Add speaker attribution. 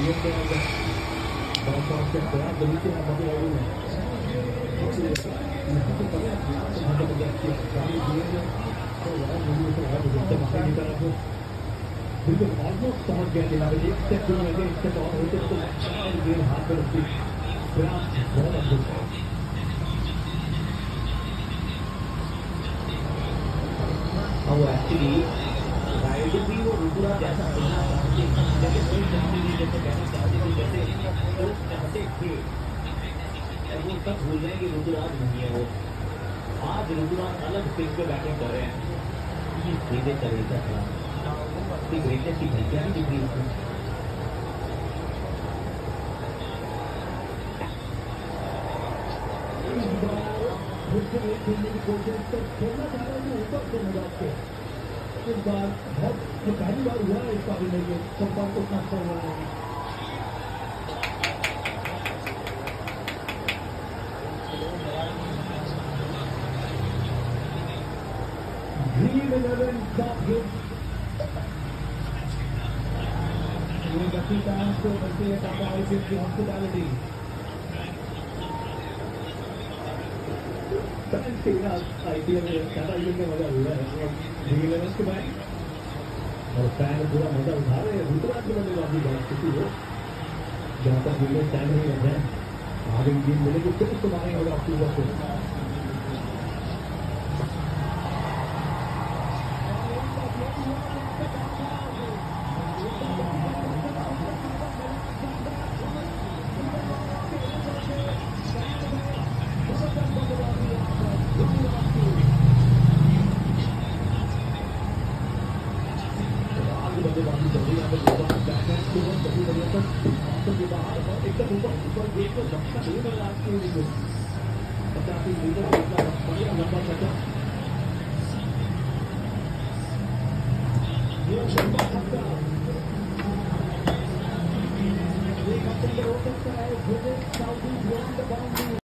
Speaker 1: बिल्कुल ऑलमोस्ट पहुंच गया थे एक स्टेप दूर लगे एक स्टेप और होते तो गेम हाथ में रखती बहुत अद्भुत है वो एक्चुअली राइड भी वो रुद्रा जैसा बनना चाहते जैसे कोई चाहते थे जैसे कहना चाहते थे जैसे लोग चाहते थे अब वो सब भूल रहे कि रुद्राज नहीं है वो आज रुद्राज अलग स्टेज पे बैटिंग कर रहे हैं सीधे तरीका था की ग्रेटनेस की क्या ही दिख रही है खेलने की कोशिश तो खेलना चाह रहा है ऊपर से मजाक के इस बार बहुत पहली बार हुआ है इस बार में ये संपर्क उतना अच्छा हुआ है Green 11 top hit ये बच्ची फैंस को बच्चे टाटा आईपीएल की हॉस्पिटैलिटी फैंस के बिना आईपीएल में टाटा आईपीएल का मजा हुआ है ग्रीन 11 के बाद और फैन पूरा मजा उठा रहे हैं दूसरा के बल्लेबाजी बात किसी को जहाँ तक विकेट टाइम नहीं रह जाए आगे गेम मिलेगी फिर उसको मारेंगे होगा अक्टूबर को बल्लेबाजी चल रही है एकदम ऊपर गेट को झटका नहीं मिला आपकी 50 मीटर बढ़िया लंबा छक्का ये लंबा छक्का एक हफ्ते हो सकता है